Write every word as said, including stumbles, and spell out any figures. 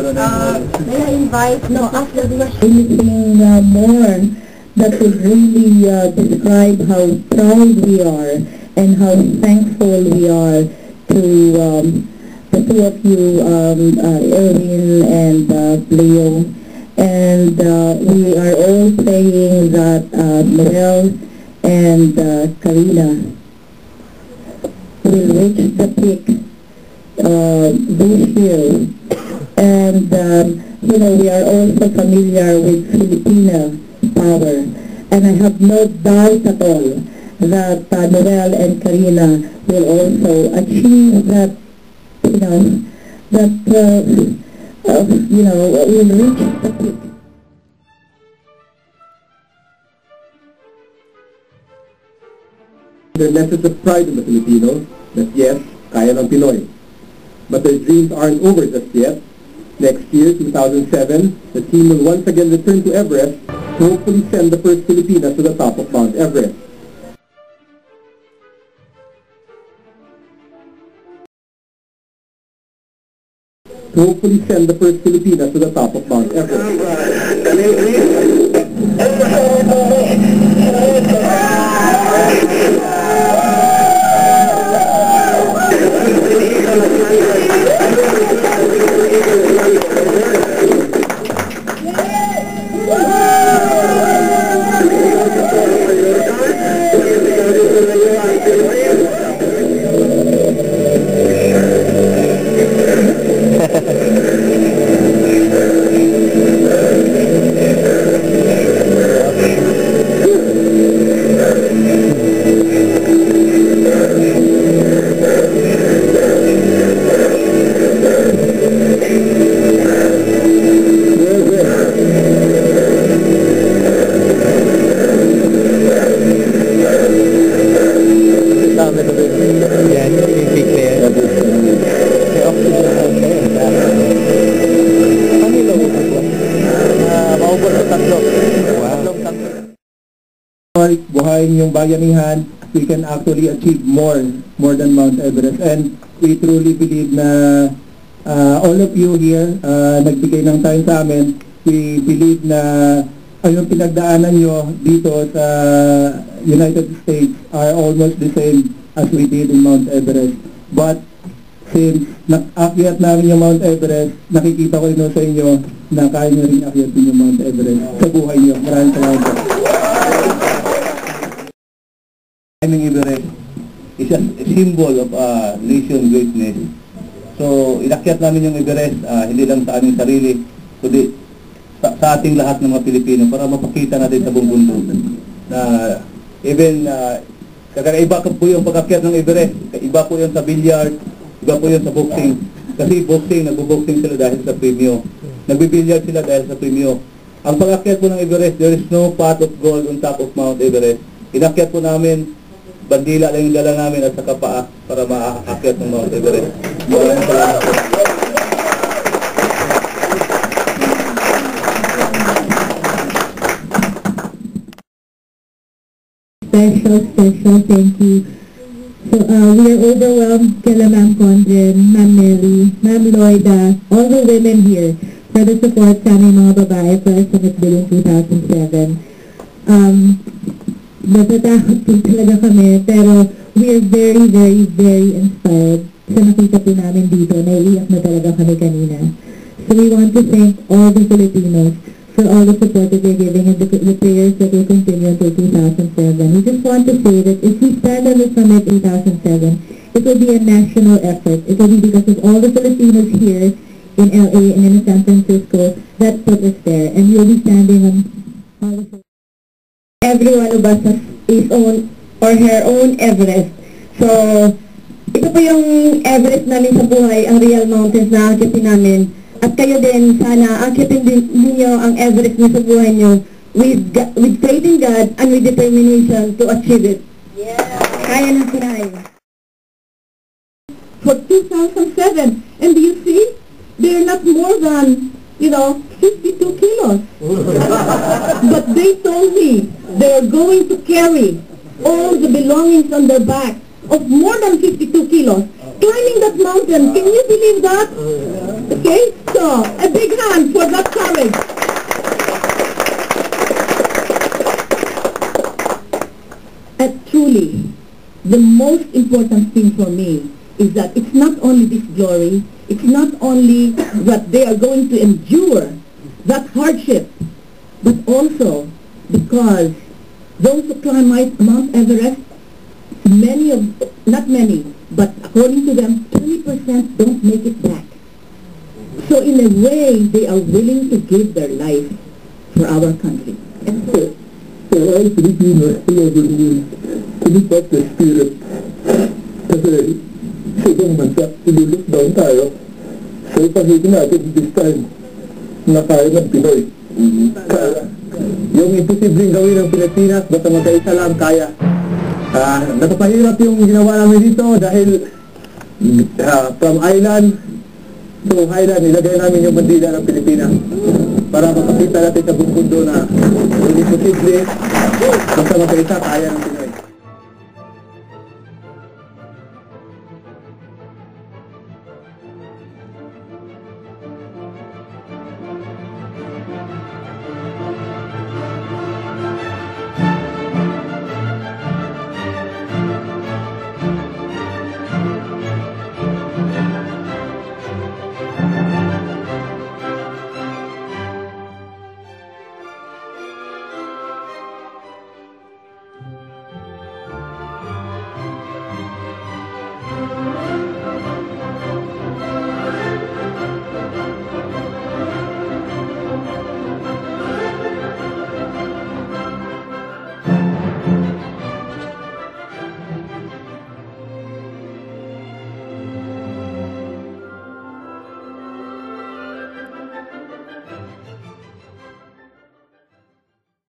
Uh, may I invite, no, after the anything uh, more that would really uh, describe how proud we are and how thankful we are to um, the two of you, um, uh, Erwin and uh, Leo. And uh, we are all praying that uh, Noelle and uh, Carina will reach the peak uh, this year. And um, you know, we are also familiar with Filipino power, and I have no doubt at all that uh, Noelle and Carina will also achieve that, you know, that uh, uh, you know, will reach the peak. Their message of pride in the Filipinos that yes, kaya ng Pinoy. But their dreams aren't over just yet. Next year, two thousand seven, the team will once again return to Everest to hopefully send the first Filipinas to the top of Mount Everest. To hopefully send the first Filipinas to the top of Mount Everest. Buhayin yung bayanihan, we can actually achieve more, more than Mount Everest. And we truly believe na uh, all of you here, uh, nagbigay ng time sa amin, we believe na uh, yung pinagdaanan nyo dito sa United States are almost the same as we did in Mount Everest. But since nakakyat namin yung Mount Everest, nakikita ko rin sa inyo na kaya nyo rin akyatin yung Mount Everest sa buhay nyo. Maraming salamat po. Climbing Everest is a symbol of uh, nation greatness. So, inakyat namin yung Everest, uh, hindi lang sa aming sarili, kundi sa, sa ating lahat ng mga Pilipino para mapakita natin sa buong mundo na even uh, kakaiba po yung pag-akyat ng Everest, iba po yun sa billiard, iba po yun sa boxing. Kasi boxing, nagbo-boxing sila dahil sa premyo. Nagbibilyard sila dahil sa premyo. Ang pag-akyat po ng Everest, there is no pot of gold on top of Mount Everest. Inakyat po namin, bandila lang yung dala namin at saka paa para maakyat ng Mount Everest. Maraming salamat po. Special, special thank you. So uh, we are overwhelmed kila Ma'am Condren, Ma'am Nelly, Ma'am Loida, all the women here for the support sa aming mga babae for our Summit Bill in two thousand seven. Um, Natatakot po talaga kami, pero we are very, very, very inspired sa nakita po namin dito. Naiiyak na talaga kami kanina. So we want to thank all the Filipinos for all the support that they're giving and the, the prayers that will continue until two thousand seven. We just want to say that if we stand on the summit in two thousand seven, it will be a national effort. It will be because of all the Filipinos here in L A and in San Francisco that put us there. And we'll be standing on all the every one of us has his own or her own Everest. So, ito po yung Everest namin sa buhay, ang real mountains na akitin namin. At kayo din, sana akitin din ninyo ang Everest niyo sa buhay niyo with, with faith in God and with determination to achieve it. Yeah. Kaya na kaya. For two thousand seven, and do you see, they're not more than, you know, fifty-two kilos. But they told me they're going to carry all the belongings on their back of more than fifty-two kilos, climbing that mountain. Can you believe that? Okay? So So, a big hand for that courage. And truly, the most important thing for me is that it's not only this glory, it's not only what they are going to endure, that hardship, but also because those who climb Mount Everest, many of, not many, but according to them, twenty percent don't make it back. So in a way, they are willing to give their life for our country. And so, For all Filipinos all over the world, to lift up the spirit. Kasi sa ibang bansa, i-look down tayo. So ipagiging natin this time na kaya ng Pinoy. Kaya, yung imposibleng gawin ng Pilipinas, basta magkaisa lang kaya. Uh, napapahirap yung ginawa namin dito dahil uh, from island to highland, nilagay namin yung bandila ng Pilipinas para makakita natin sa buong mundo na hindi posible basta magkaisa kaya ng